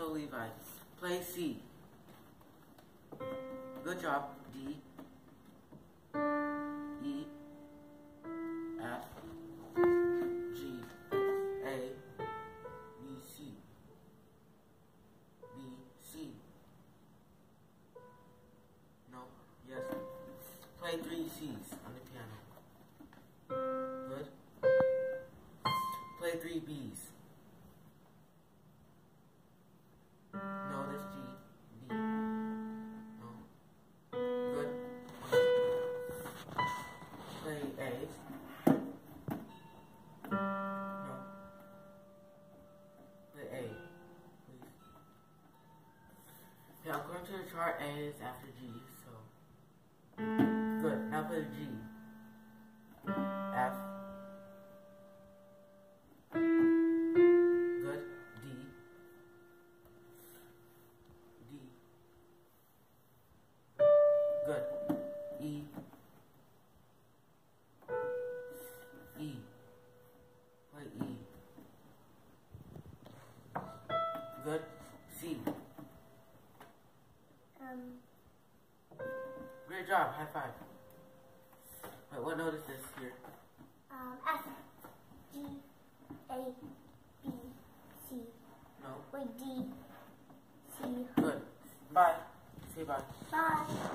So Levi, play C. Good job. D, E, F, G, A, B, C, B, C. No, yes. Play 3 C's on the piano. Good. Play 3 B's. No, that's G, B. No. Good. Play A. No. Play A, please. Yeah, according to the chart, A is after G, so. Good. Now play G. F. Good. D. D. Good. E. E. Play E. Good. C. Great job. High five. Wait, what note is this here? F, G, A, B, C. No. Wait, D, C. Good. Bye. Say bye. Bye.